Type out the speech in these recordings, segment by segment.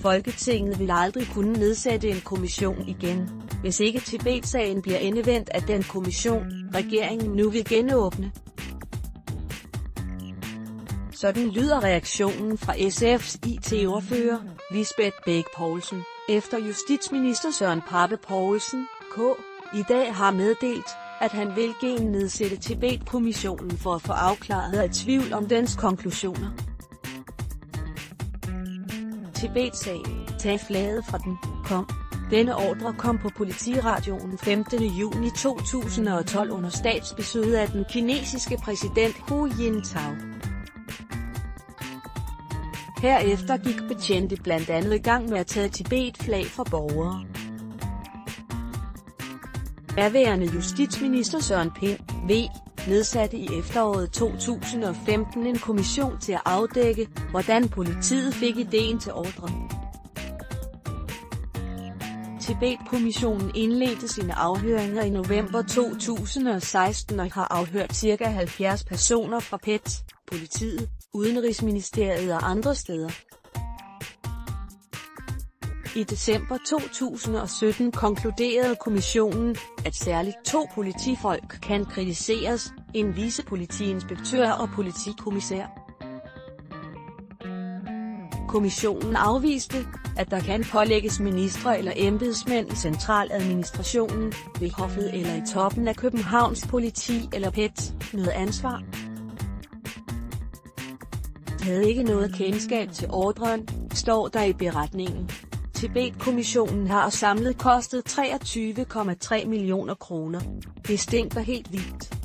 Folketinget vil aldrig kunne nedsætte en kommission igen, hvis ikke Tibet-sagen bliver endevendt af den kommission, regeringen nu vil genåbne. Sådan lyder reaktionen fra SF's IT-ordfører, Lisbeth Bech Poulsen, efter justitsminister Søren Pape Poulsen, K. i dag har meddelt, at han vil gennedsætte Tibet-kommissionen for at få afklaret tvivl om dens konklusioner. Tibet-sagen, tag flaget fra den, kom. Denne ordre kom på Politiradioen 15. juni 2012 under statsbesøget af den kinesiske præsident Hu Jintao. Herefter gik betjente blandt andet i gang med at tage Tibet-flag fra borgere. Daværende justitsminister Søren Pind, V. nedsatte i efteråret 2015 en kommission til at afdække, hvordan politiet fik ideen til ordren. Tibet-kommissionen indledte sine afhøringer i november 2016 og har afhørt ca. 70 personer fra PET, politiet, Udenrigsministeriet og andre steder. I december 2017 konkluderede kommissionen, at særligt 2 politifolk kan kritiseres, en vicepolitiinspektør og politikommissær. Kommissionen afviste, at der kan pålægges ministre eller embedsmænd i centraladministrationen, ved hoffet eller i toppen af Københavns politi eller PET, noget ansvar. De havde ikke noget kendskab til ordren, står der i beretningen. Tibet-kommissionen har samlet kostet 23,3 millioner kroner. Det stinker helt vildt.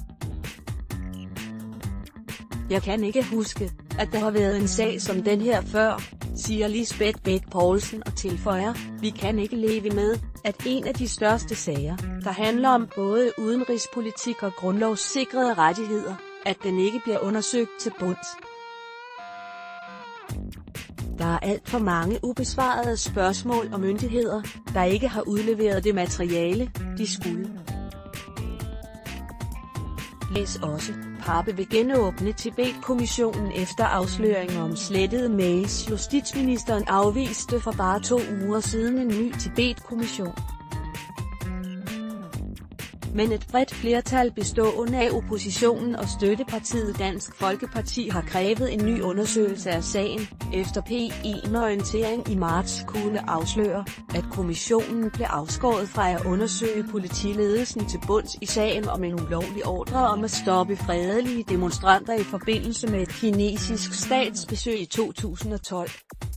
Jeg kan ikke huske, at der har været en sag som den her før, siger Lisbeth Bech Poulsen og tilføjer, vi kan ikke leve med, at en af de største sager, der handler om både udenrigspolitik og grundlovssikrede rettigheder, at den ikke bliver undersøgt til bunds. Der er alt for mange ubesvarede spørgsmål og myndigheder, der ikke har udleveret det materiale, de skulle. Læs også, Pape vil genåbne Tibet-kommissionen efter afsløringer om slettede mails. Justitsministeren afviste for bare 2 uger siden en ny Tibet-kommission. Men et bredt flertal bestående af oppositionen og støttepartiet Dansk Folkeparti har krævet en ny undersøgelse af sagen, efter P1 orientering i marts kunne afsløre, at kommissionen blev afskåret fra at undersøge politiledelsen til bunds i sagen om en ulovlig ordre om at stoppe fredelige demonstranter i forbindelse med et kinesisk statsbesøg i 2012.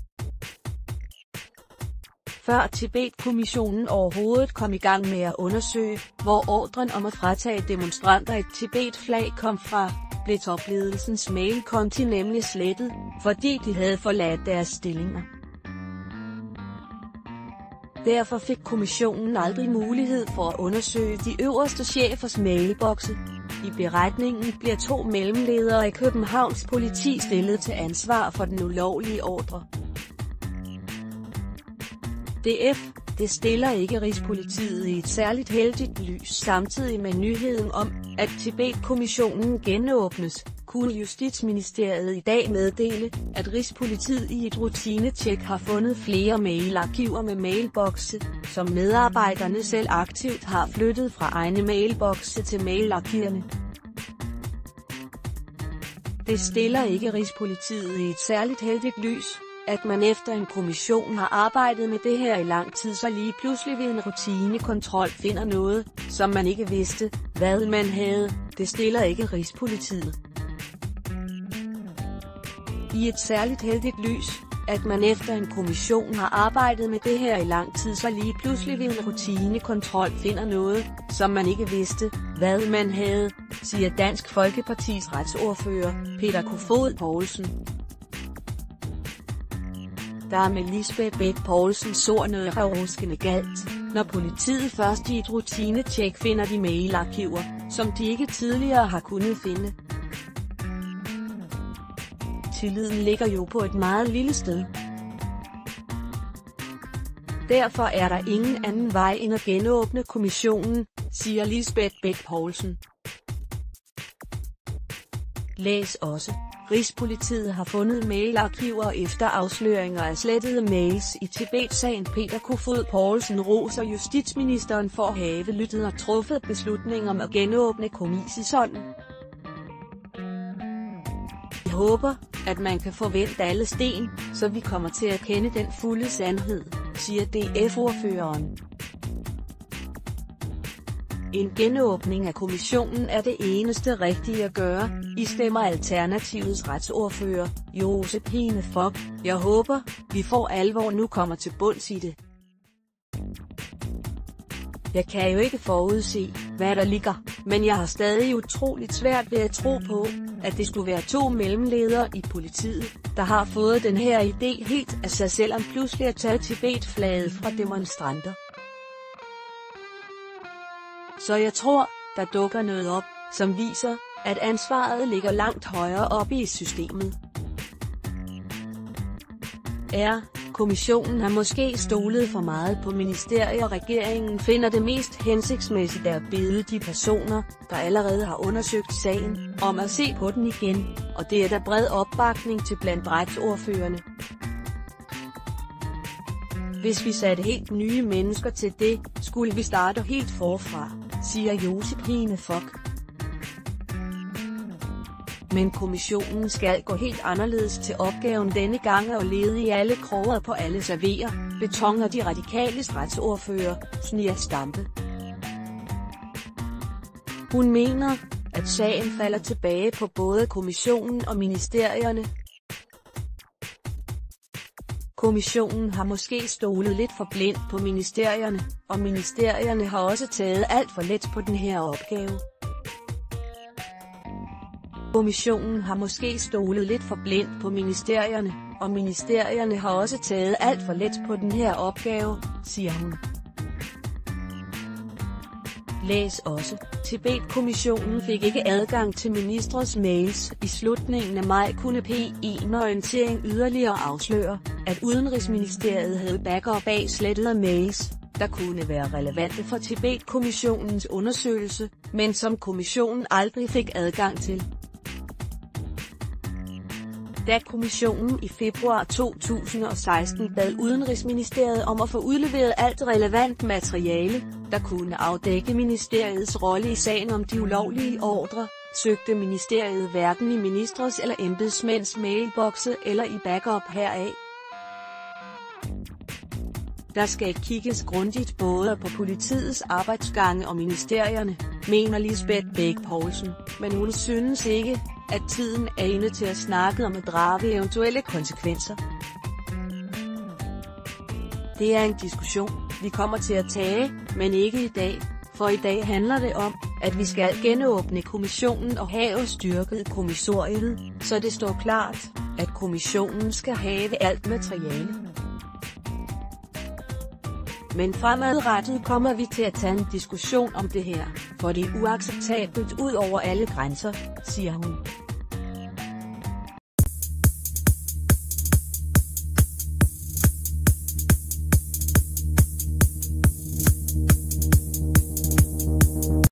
Før Tibet-kommissionen overhovedet kom i gang med at undersøge, hvor ordren om at fratage demonstranter et Tibet-flag kom fra, blev topledelsens mailkonti nemlig slettet, fordi de havde forladt deres stillinger. Derfor fik kommissionen aldrig mulighed for at undersøge de øverste chefers mailbokse. I beretningen bliver 2 mellemledere i Københavns politi stillet til ansvar for den ulovlige ordre. Det stiller ikke Rigspolitiet i et særligt heldigt lys. Samtidig med nyheden om, at Tibet-kommissionen genåbnes, kunne Justitsministeriet i dag meddele, at Rigspolitiet i et rutinetjek har fundet flere mailarkiver med mailbokse, som medarbejderne selv aktivt har flyttet fra egne mailbokse til mailarkiverne. Det stiller ikke Rigspolitiet i et særligt heldigt lys, at man efter en kommission har arbejdet med det her i lang tid, så lige pludselig ved en rutinekontrol finder noget, som man ikke vidste, hvad man havde. Det stiller ikke Rigspolitiet i et særligt heldigt lys, at man efter en kommission har arbejdet med det her i lang tid, så lige pludselig ved en rutinekontrol finder noget, som man ikke vidste, hvad man havde, siger Dansk Folkepartis retsordfører, Peter Kofod Poulsen. Der er med Lisbeth Bech Poulsens ord noget ravruskende galt, når politiet først i et rutinetjek finder de mailarkiver, som de ikke tidligere har kunnet finde. Tilliden ligger jo på et meget lille sted. Derfor er der ingen anden vej end at genåbne kommissionen, siger Lisbeth Bech Poulsen. Læs også, Rigspolitiet har fundet mailarkiver efter afsløringer af slettede mails i Tibet-sagen. Peter Kofod Poulsen roser justitsministeren for at have lyttet og truffet beslutning om at genåbne kommissionen. Jeg håber, at man kan forvente alle sten, så vi kommer til at kende den fulde sandhed, siger DF-ordføreren. En genåbning af kommissionen er det eneste rigtige at gøre, stemmer Alternativets retsordfører, Josephine Fock. Jeg håber, vi for alvor nu kommer til bunds i det. Jeg kan jo ikke forudse, hvad der ligger, men jeg har stadig utroligt svært ved at tro på, at det skulle være 2 mellemledere i politiet, der har fået den her idé helt af sig selv om pludselig at tage Tibet-flaget fra demonstranter. Så jeg tror, der dukker noget op, som viser, at ansvaret ligger langt højere oppe i systemet. Kommissionen har måske stolet for meget på ministeriet, og regeringen finder det mest hensigtsmæssigt at bede de personer, der allerede har undersøgt sagen, om at se på den igen, og det er der bred opbakning til blandt retsordførerne. Hvis vi satte helt nye mennesker til det, skulle vi starte helt forfra, siger Josephine Fock. Men kommissionen skal gå helt anderledes til opgaven denne gang og lede i alle kroger på alle serverer, betoner de radikales retsordfører, Zenia Stampe. Hun mener, at sagen falder tilbage på både kommissionen og ministerierne. Kommissionen har måske stolet lidt for blindt på ministerierne, og ministerierne har også taget alt for let på den her opgave. Kommissionen har måske stolet lidt for blindt på ministerierne, og ministerierne har også taget alt for let på den her opgave, siger hun. Læs også, Tibet-kommissionen fik ikke adgang til ministres mails. I slutningen af maj kunne P1-orientering yderligere afsløre, at Udenrigsministeriet havde backup bag slettede mails, der kunne være relevante for Tibet-kommissionens undersøgelse, men som kommissionen aldrig fik adgang til. Da kommissionen i februar 2016 bad Udenrigsministeriet om at få udleveret alt relevant materiale, der kunne afdække ministeriets rolle i sagen om de ulovlige ordrer, søgte ministeriet hverken i ministres eller embedsmænds mailbokse eller i backup heraf. Der skal kigges grundigt både på politiets arbejdsgange og ministerierne, mener Lisbeth Bech Poulsen, men hun synes ikke, at tiden er inde til at snakke om at drage eventuelle konsekvenser. Det er en diskussion, vi kommer til at tage, men ikke i dag, for i dag handler det om, at vi skal genåbne kommissionen og have styrket kommissoriet, så det står klart, at kommissionen skal have alt materiale. Men fremadrettet kommer vi til at tage en diskussion om det her, for det er uacceptabelt ud over alle grænser, siger hun.